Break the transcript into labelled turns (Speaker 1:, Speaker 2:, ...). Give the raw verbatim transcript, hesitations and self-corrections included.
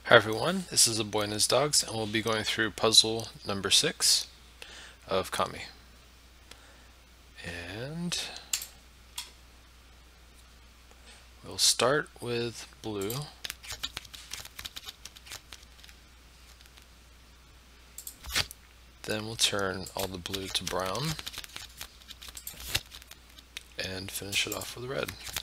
Speaker 1: Hi everyone, this is A Boy and His Dogs, and we'll be going through puzzle number six of Kami. And we'll start with blue. Then we'll turn all the blue to brown and finish it off with red.